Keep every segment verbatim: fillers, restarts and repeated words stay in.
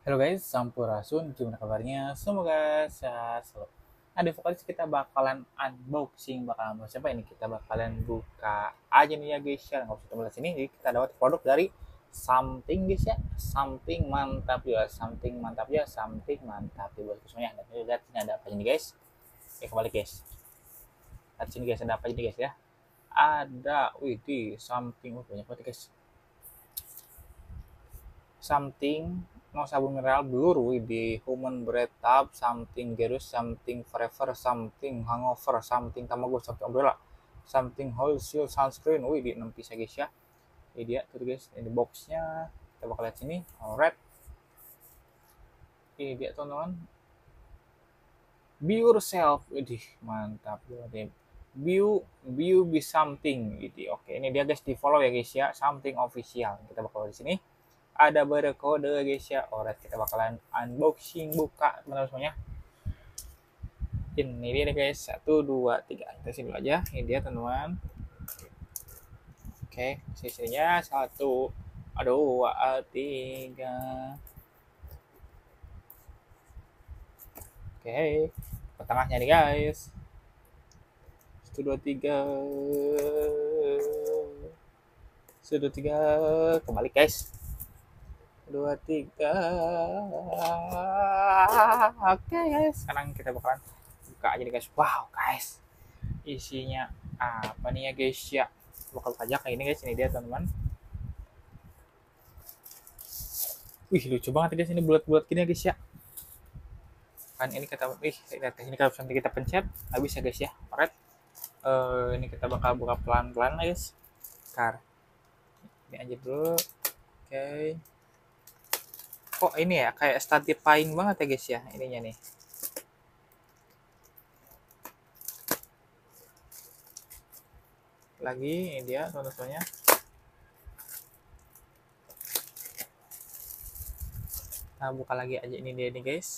Halo guys, Sampurasun, gimana kabarnya? Semoga sehat selalu. Nah, di vokalis kita bakalan unboxing, bakalan mau siapa ini? Kita bakalan buka aja nih ya guys ya. Nggak usah tunggu di sini, jadi kita dapat produk dari something guys ya. Something mantap ya, something mantap ya, something mantap ya buat semuanya. Dan ini lihat sini ada apa ini guys? Eh kembali guys. Lihat sini guys, ada apa ini guys ya? Ada, wih, di something, oh, banyak banget guys. Something mau sabun mineral blur di human breath tub something gerus something forever something hangover something tamago something umbrella something whole shield sunscreen wih di enam piece guys ya. Ini dia tuh guys, ini boxnya kita bakal lihat sini. Alright, ini dia teman-teman, be yourself. Widih mantap banget. View view be something gitu. Oke, ini dia guys, di follow ya guys ya, something official. Kita bakal di sini ada barcode guys ya. Alright, kita bakalan unboxing, buka teman-teman semuanya. Ini dia guys, satu dua tiga, kita sini dulu aja. Ini dia teman-teman. Oke, sisinya satu dua tiga. Oke, ke tengahnya nih guys, satu dua tiga, satu dua tiga, kembali guys, dua tiga. Oke guys, sekarang kita bakalan buka aja nih guys. Wow guys, isinya apa nih ya guys ya, bakal aja kayak ini guys. Ini dia teman-teman. Wih lucu banget guys, ini bulat-bulat gini ya guys ya. Kan ini kita, wih lihat ini kalau nanti kita pencet habis ya guys ya. Alright, uh, ini kita bakal buka pelan-pelan guys. Kar ini aja dulu. Oke, okay. Kok ini ya kayak statifying banget ya guys ya ininya nih. Lagi ini dia teman-temannya. Nah buka lagi aja, ini dia nih guys.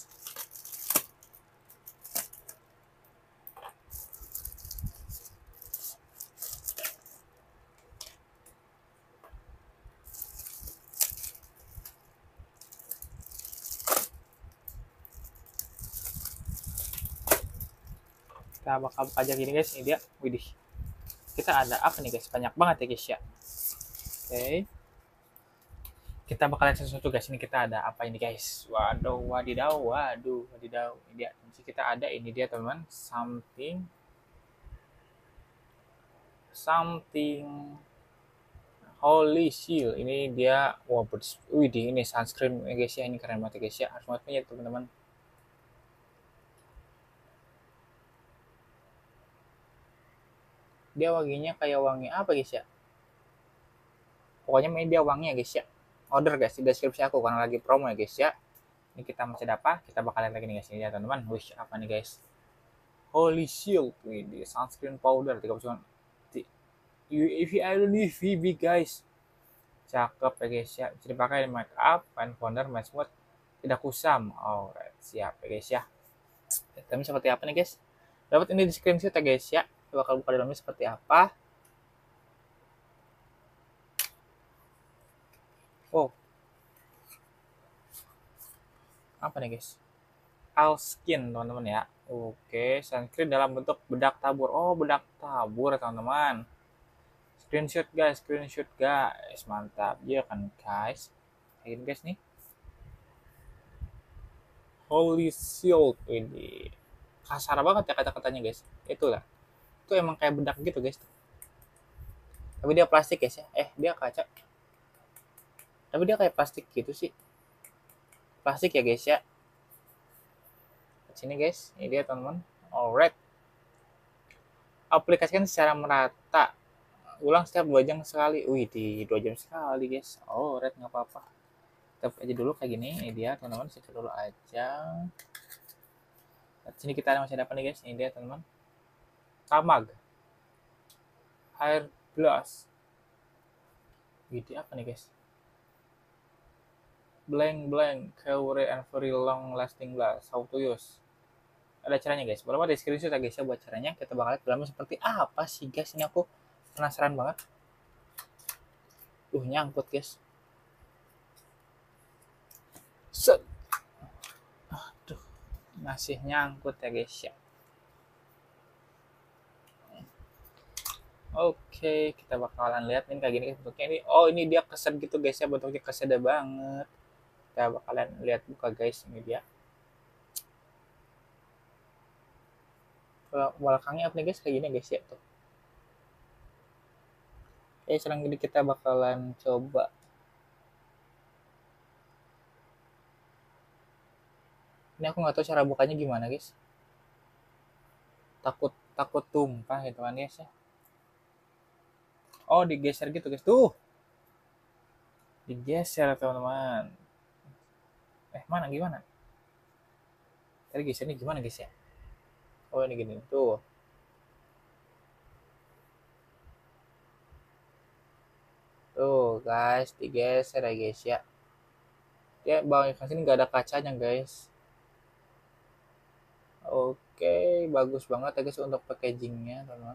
Kita bakal buka aja gini guys. Ini dia, widih, kita ada apa nih guys, banyak banget ya guys ya. Oke, okay. Kita bakal lihat sesuatu guys. Ini kita ada apa ini guys, waduh wadidaw, waduh wadidaw. Ini dia, kita ada ini dia teman, something something holy shield. Ini dia, wah, widih, ini sunscreen ya guys ya. Ini keren banget ya guys ya, harus banget punya teman-teman. Dia wanginya kayak wangi apa guys ya, pokoknya ini dia wangi ya guys ya. Order guys di deskripsi aku karena lagi promo ya guys ya. Ini kita masih dapat, kita bakal lihat lagi nih guys. Ini ya teman-teman, wish apa nih guys, holy shield ini sunscreen powder tiga puluh sembilan U V iron U V B guys, cakep ya guys ya. Bisa dipakai di make up, fine powder, matte smooth, tidak kusam. Alright, siap ya guys ya. Tapi seperti apa nih guys, dapat ini di screenshot ya guys ya. Kita bakal buka dalamnya seperti apa. Oh, apa nih guys, All Skin teman-teman ya. Oke, sunscreen dalam bentuk bedak tabur. Oh, bedak tabur teman-teman. Screenshot guys, screenshot guys, mantap ya kan guys. Ini guys nih, holy shield ini kasar banget ya kata-katanya guys. Itulah, itu emang kayak bedak gitu guys, tapi dia plastik guys ya. Eh dia kaca, tapi dia kayak plastik gitu sih, plastik ya guys ya. Sini guys, ini dia teman-teman. Alright, aplikasikan secara merata, ulang setiap dua jam sekali. Wih, di dua jam sekali guys. Alright, nggak apa-apa, kita aja dulu kayak gini. Ini dia teman-teman, situ dulu aja. Sini kita masih dapat nih guys. Ini dia teman-teman, Kamag Hair Gloss. Gitu apa nih guys, blank blank Cure and very long lasting glass, how to use. Ada caranya guys, boleh di screenshot ya guys ya buat caranya. Kita bakal lihat dalamnya seperti apa sih guys. Ini aku penasaran banget. Uh nyangkut guys. Set. masih nyangkut ya guys ya. Oke, kita bakalan lihat nih kayak gini bentuknya ini. Oh, ini dia keset gitu guys ya, bentuknya keset banget. Kita bakalan lihat buka guys, ini dia. Belakangnya apa nih guys, kayak gini guys ya tuh. Oke, sekarang ini kita bakalan coba. Ini aku nggak tahu cara bukanya gimana guys. Takut takut tumpah gitu kan guys ya. Oh, digeser gitu guys tuh. Digeser teman-teman. Eh, mana gimana? Tadi gesernya gimana guys ya? Oh, ini gini tuh. Tuh guys, digeser ya guys ya. Dia bawahnya kan sini nggak ada kacanya guys. Oke, bagus banget ya guys untuk packagingnya teman-teman.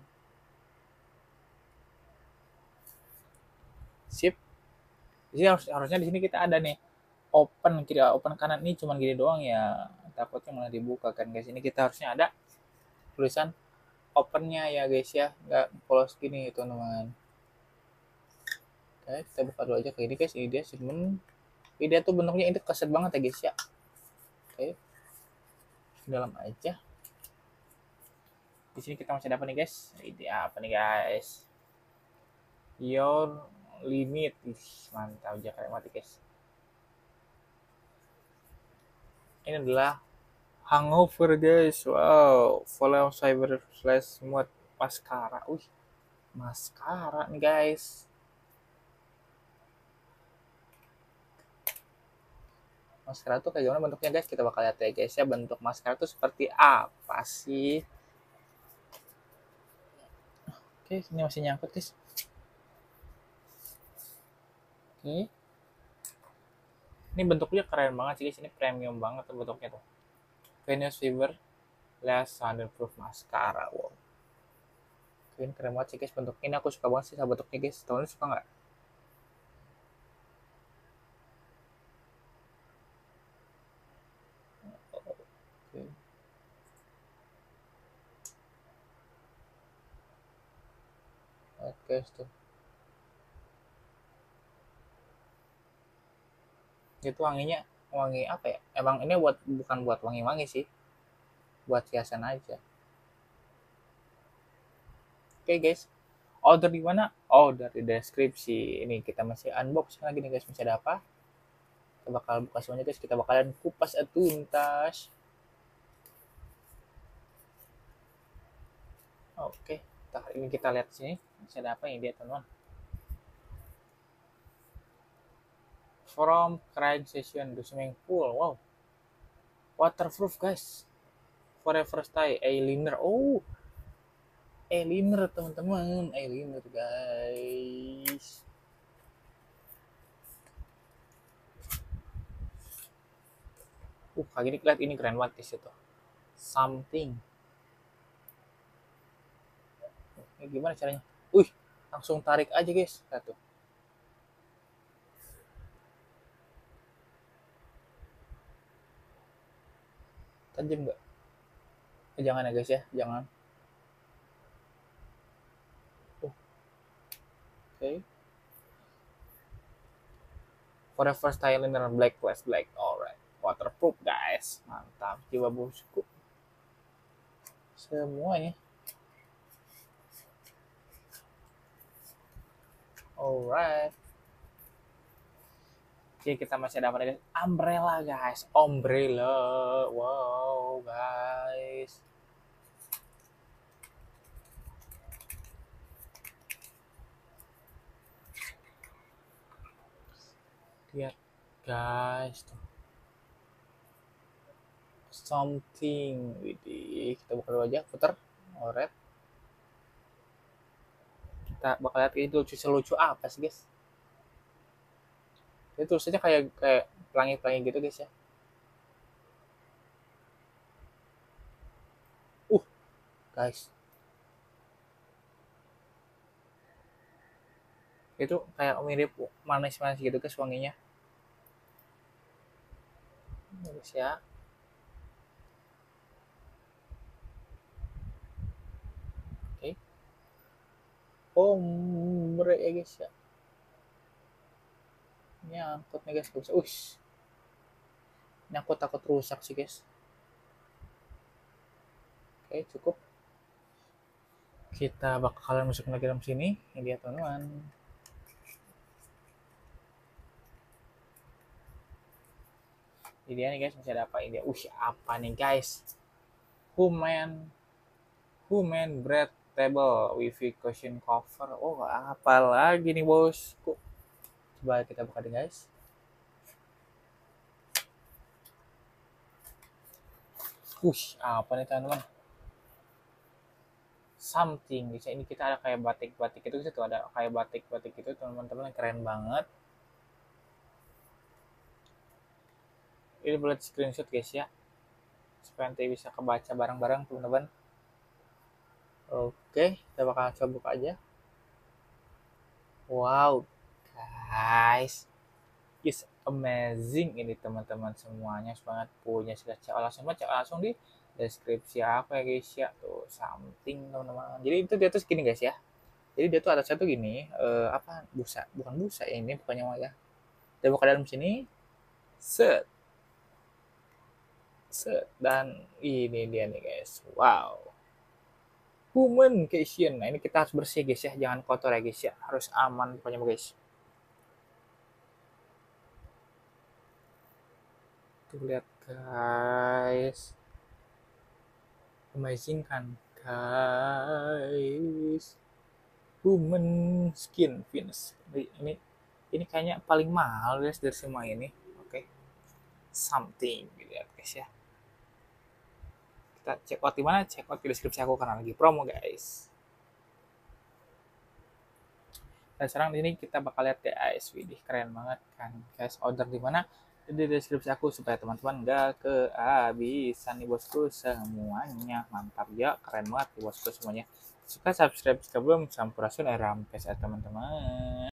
Sip. Jadi harus, harusnya di sini kita ada nih open kiri open kanan ini cuman gini doang ya, takutnya malah dibuka kan guys. Ini kita harusnya ada tulisan opennya ya guys ya, nggak close gini teman-teman. Oke, kita buka dulu aja kayak ini guys. Ini dia segmen. Ini dia tuh bentuknya ini keset banget ya guys ya. Oke, dalam aja. Di sini kita masih dapat nih guys. Ini apa nih guys? Your limit. Ih, mantap aja kayak mati guys. Ini adalah Hangover guys. Wow, volume cyber flash mode mascara. Wih, mascara nih guys. Maskara tuh kayak gimana bentuknya guys, kita bakal lihat ya guys ya, bentuk maskara tuh seperti apa sih. Oke, ini masih nyangkut guys. Oke, ini bentuknya keren banget sih guys, ini premium banget tuh bentuknya tuh. Venus Fever Lash Sunproof Mascara. Wow, ini keren banget sih guys bentuknya. Ini aku suka banget sih sama bentuknya guys. Temen-temen suka nggak? Oke. Oke, tuh. Itu wanginya wangi apa ya? Emang ini buat bukan buat wangi-wangi sih. Buat hiasan aja. Oke guys. Order di mana? Order di deskripsi. Ini kita masih unboxing lagi nih guys. Masih ada apa? Kita bakal buka semuanya guys. Kita bakalan kupas tuntas. Oke. Ini kita lihat sini. Masih ada apa ini dia teman-teman? From Crying Session to Swimming Pool. Wow. Waterproof guys. Forever Stay Eyeliner. Oh. Eyeliner teman-teman. Eyeliner guys. Uh, kayak gini lihat ini keren banget guys itu. Something. Ini gimana caranya? Wih, langsung tarik aja guys. Satu. Tajam nggak? Eh, jangan ya guys ya, jangan. Uh. Oke. Okay. Forever Styler Black Plus Black. Alright. Waterproof guys. Mantap. Jiwa bosku. Semuanya. Alright. Oke, kita masih dapat guys. Umbrella guys. Umbrella. Wow guys. Lihat guys tuh. Something. Widih, kita buka dulu aja, putar. Alright. Kita bakal lihat ini lucu selucu apa sih guys. Itu tulisannya kayak kayak pelangi-pelangi gitu guys ya. Uh, guys. Itu kayak mirip manis-manis gitu guys wanginya. Guys ya. ombre ya guys ya. Nyangkut nih guys, bisa. Ush. Nyangkut takut rusak sih guys. Oke, cukup. Kita bakalan masuk lagi dalam sini. Ini dia teman-teman. Ini dia nih guys, masih ada apa ini? Ush, apa nih guys? Human Human bread table wifi cushion cover. Oh, apa lagi nih bosku? Coba kita buka deh guys. Ush, apa nih teman-teman? Something. Bisa ini kita ada kayak batik-batik itu tuh, ada kayak batik-batik itu teman-teman, keren banget. Ini boleh screenshot guys ya, supaya nanti bisa kebaca bareng-bareng teman-teman. Oke, kita bakal coba buka aja. Wow, guys, it's amazing ini teman-teman, semuanya banget punya sudah cek langsung cek langsung di deskripsi apa ya guys ya, tuh something teman-teman. Jadi itu dia tuh segini guys ya. Jadi dia tuh ada satu gini, eh, apa busa, bukan busa ya, ini bukannya ya. Kita buka dalam sini, set, set, dan ini dia nih guys. Wow, human kitchen. Nah ini kita harus bersih guys ya, jangan kotor ya guys ya, harus aman pokoknya guys. Tuh lihat guys, amazing kan guys. Human skin finish. Ini ini kayaknya paling mahal guys dari semua ini. Oke, okay. Something lihat guys ya. Kita check out di mana? Check out di deskripsi aku karena lagi promo guys. Dan sekarang ini kita bakal lihat guys, widih keren banget kan guys. Order di mana? Di deskripsi aku supaya teman-teman gak kehabisan nih bosku semuanya. Mantap ya, keren banget nih bosku semuanya. Suka subscribe jika belum, sampurasun rampes ya teman-teman.